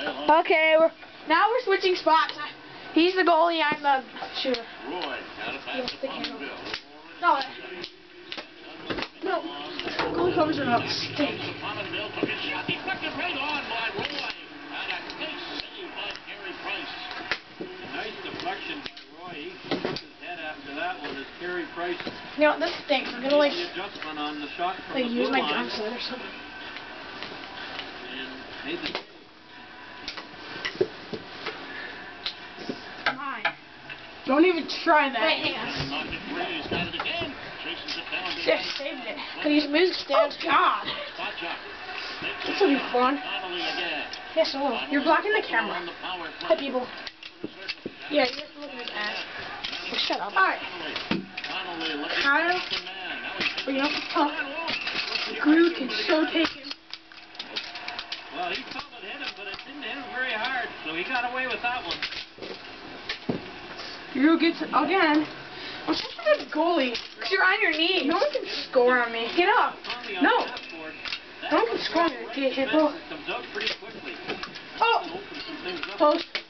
Okay, now we're switching spots. He's the goalie, I'm the shooter. No. No. Goalie covers are not stink. Nice deflection by Roy. He shook his head after that one as Carey Price. You know, this stinks. I'm gonna like adjustment on the shot from the use my line. gun set or something. And made the Don't even try that. Wait, hang on. Just saved it. Could use music stands. Oh God. This will be fun. Yes, I will. You're blocking the camera. Hi, people. Yeah, you have to look at his ass. Oh, shut up. Alright. Kyle. Bring up the top. Groot can so take him. Well, he felt it hit him, but it didn't hit him very hard, so he got away with that one. Drew gets it again. I'm such a good goalie. Because you're on your knees. No one can score on me. Get up. No. No one can score on me. Get hit, bro. Comes out pretty quickly. Oh. Post.